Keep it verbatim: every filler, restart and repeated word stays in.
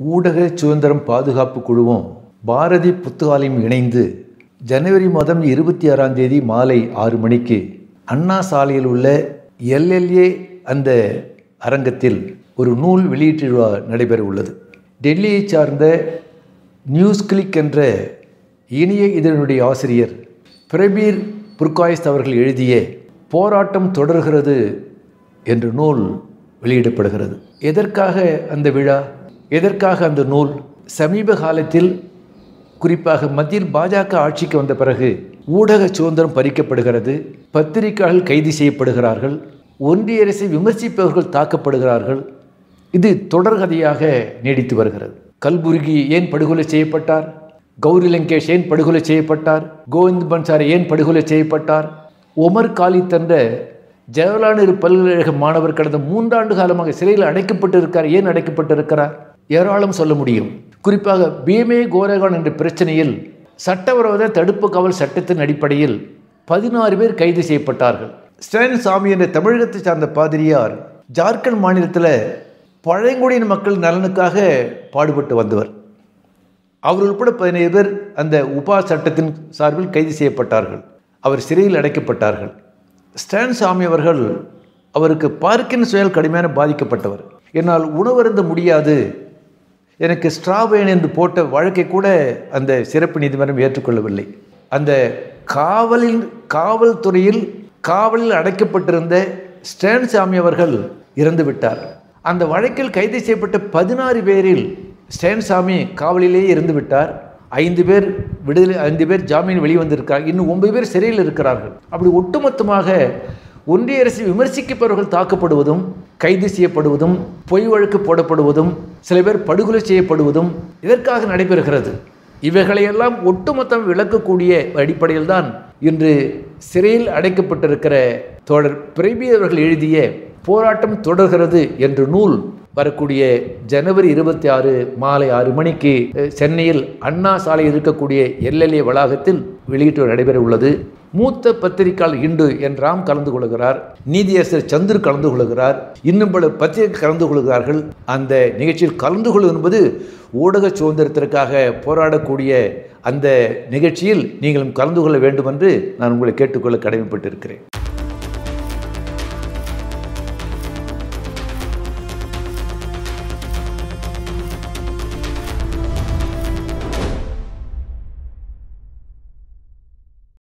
ஊடக சுதந்திரம் பாதுகாப்பு குழுவும் பாரதி புத்தகாலயம் இணைந்து ஜனவரி மாதம் இருபத்தி ஆறாம் தேதி மாலை ஆறு மணிக்கு அண்ணா சாலையில் உள்ள எல்எல்ஏ அந்த அரங்கத்தில் ஒரு நூல் வெளியீட்டு விழா நடைபெற உள்ளது. டெல்லியை சார்ந்த நியூஸ் கிளிக் என்ற இணைய இதனுடைய ஆசிரியர் பிரபீர் புர்காய்ஸ்த் அவர்கள் எழுதிய போராட்டம் தொடர்கிறது என்ற நூல் வெளியிடப்படுகிறது. எதற்காக அந்த விழா, எதற்காக அந்த நூல்? சமீப காலத்தில் குறிப்பாக மத்தியில் பாஜக ஆட்சிக்கு வந்த பிறகு ஊடக சுதந்திரம் பறிக்கப்படுகிறது, பத்திரிகையாளர்கள் கைது செய்யப்படுகிறார்கள், ஒன்றிய அரசை விமர்சிப்பவர்கள் தாக்கப்படுகிறார்கள். இது தொடர்கதையாக நீடித்து வருகிறது. கல்புர்கி ஏன் படுகொலை செய்யப்பட்டார்? கௌரி லங்கேஷ் ஏன் படுகொலை செய்யப்பட்டார்? கோவிந்த் பன்சாரி ஏன் படுகொலை செய்யப்பட்டார்? ஒமர் காலித் என்ற ஜவஹர்லால் பல்கலைக்கழக மாணவர் கடந்த மூன்றாண்டு காலமாக சிறையில் அடைக்கப்பட்டு இருக்கார். ஏன் அடைக்கப்பட்டு இருக்கிறார்? ஏராளம் சொல்ல முடியும். குறிப்பாக பீமே கோரேகான் என்ற பிரச்சனையில் சட்டவிரோத தடுப்பு காவல் சட்டத்தின் அடிப்படையில் பதினாறு பேர் கைது செய்யப்பட்டார்கள். ஸ்டாலின் சாமி என்ற தமிழகத்தை சார்ந்த பாதிரியார் ஜார்க்கண்ட் மாநிலத்தில் பழங்குடியின மக்கள் நலனுக்காக பாடுபட்டு வந்தவர். அவர் உட்பட பதினேழு பேர் அந்த உபா சட்டத்தின் சார்பில் கைது செய்யப்பட்டார்கள். அவர் சிறையில் அடைக்கப்பட்டார்கள். ஸ்டாலின் சாமி அவர்கள் அவருக்கு பார்க்கின்சன் கடுமையான பாதிக்கப்பட்டவர். என்னால் உணவருந்த முடியாது, எனக்கு ஸ்ட்ராபேன் என்று போட்ட வழக்கை கூட அந்த சிறப்பு நீதிமன்றம் ஏற்றுக்கொள்ளவில்லை. அந்த காவலில் காவல்துறையில் காவலில் அடைக்கப்பட்டிருந்த ஸ்டாலின் சாமி அவர்கள் இறந்து விட்டார். அந்த வழக்கில் கைது செய்யப்பட்ட பதினாறு பேரில் ஸ்டாலின் சாமி காவலிலேயே இருந்து விட்டார். ஐந்து பேர் விடுதலை, ஐந்து பேர் ஜாமீன் வெளிவந்திருக்காங்க. இன்னும் ஒன்பது பேர் சிறையில் இருக்கிறார்கள். அப்படி ஒட்டுமொத்தமாக ஒன்றிய அரசை விமர்சிக்கப்பவர்கள் தாக்கப்படுவதும், கைது செய்யப்படுவதும், பொய் வழக்கு போடப்படுவதும், சில பேர் படுகொலை செய்யப்படுவதும் இதற்காக நடைபெறுகிறது. இவைகளையெல்லாம் ஒட்டுமொத்தம் விளக்கக்கூடிய அடிப்படையில் தான் இன்று சிறையில் அடைக்கப்பட்டிருக்கிற தோழர் பிரபீர் அவர்கள் எழுதிய போராட்டம் தொடர்கிறது என்ற நூல் வரக்கூடிய ஜனவரி இருபத்தி ஆறு மாலை ஆறு மணிக்கு சென்னையில் அண்ணா சாலையில் இருக்கக்கூடிய எல்எல்ஏ வளாகத்தில் வெளியீட்டு நடைபெற உள்ளது. மூத்த பத்திரிகையாளர் இண்டு என் ராம் கலந்து கொள்கிறார், நீதியரசர் சந்துரு கலந்து கொள்கிறார், இன்னும் பல பத்திரிகை கலந்து கொள்கிறார்கள். அந்த நிகழ்ச்சியில் கலந்து கொள்வது என்பது ஊடக சுதந்திரத்திற்காக போராடக்கூடிய அந்த நிகழ்ச்சியில் நீங்களும் கலந்து கொள்ள வேண்டும் என்று நான் உங்களை கேட்டுக்கொள்ள கடமைப்பட்டிருக்கிறேன்.